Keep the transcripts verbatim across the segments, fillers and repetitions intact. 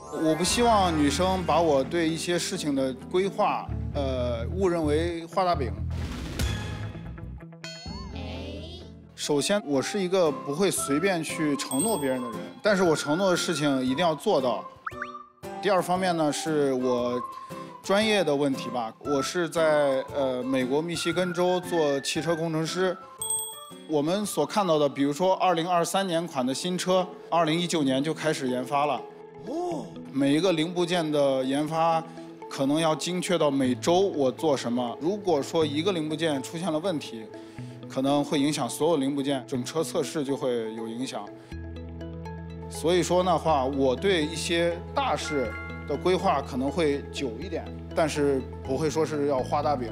我不希望女生把我对一些事情的规划，呃，误认为画大饼。首先，我是一个不会随便去承诺别人的人，但是我承诺的事情一定要做到。第二方面呢，是我专业的问题吧。我是在呃美国密西根州做汽车工程师。我们所看到的，比如说二零二三年款的新车，二零一九年就开始研发了。哦。每一个零部件的研发，可能要精确到每周我做什么。如果说一个零部件出现了问题，可能会影响所有零部件，整车测试就会有影响。所以说的话，我对一些大事的规划可能会久一点，但是不会说是要画大饼。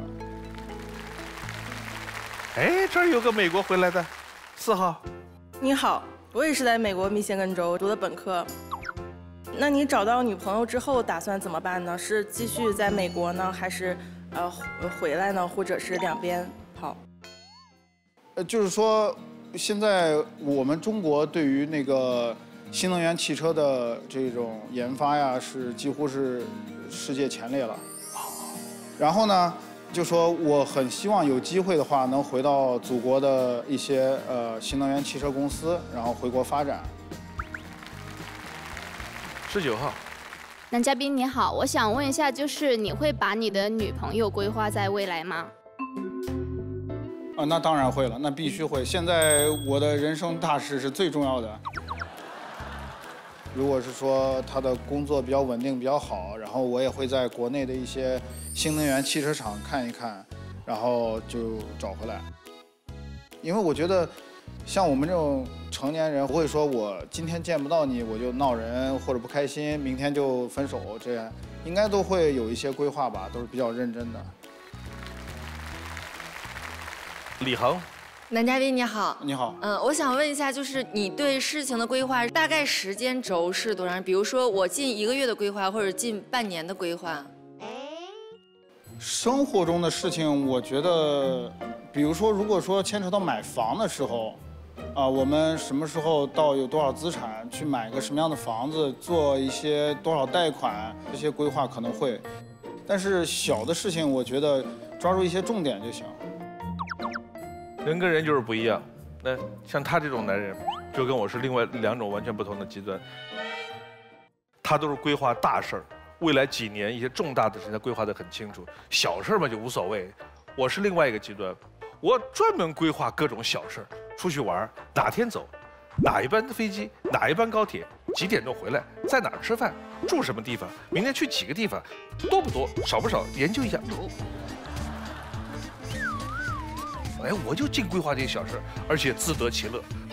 哎，这儿有个美国回来的，四号。 你好，我也是在美国密歇根州读的本科。那你找到女朋友之后打算怎么办呢？是继续在美国呢，还是呃回来呢，或者是两边跑？ 呃，就是说，现在我们中国对于那个新能源汽车的这种研发呀，是几乎是世界前列了。然后呢，就说我很希望有机会的话，能回到祖国的一些呃新能源汽车公司，然后回国发展。 十九号， 男嘉宾你好，我想问一下，就是你会把你的女朋友规划在未来吗？ 啊，那当然会了，那必须会。现在我的人生大事是最重要的。如果是说他的工作比较稳定、比较好，然后我也会在国内的一些新能源汽车厂看一看，然后就找回来。因为我觉得，像我们这种成年人，不会说我今天见不到你我就闹人或者不开心，明天就分手，这样应该都会有一些规划吧，都是比较认真的。 李恒， 男嘉宾你好， 你好， 嗯，我想问一下，就是你对事情的规划大概时间轴是多长？比如说我近一个月的规划，或者近半年的规划。 生活中的事情，我觉得，比如说，如果说牵扯到买房的时候，啊，我们什么时候到有多少资产，去买个什么样的房子，做一些多少贷款，这些规划可能会。但是小的事情，我觉得抓住一些重点就行。 人跟人就是不一样。那像他这种男人，就跟我是另外两种完全不同的极端。他都是规划大事儿，未来几年一些重大的事情他规划得很清楚，小事儿嘛就无所谓。我是另外一个极端，我专门规划各种小事儿，出去玩哪天走，哪一班飞机，哪一班高铁，几点钟回来，在哪儿吃饭，住什么地方，明天去几个地方，多不多，少不少，研究一下。哎，我就净规划这些小事，而且自得其乐。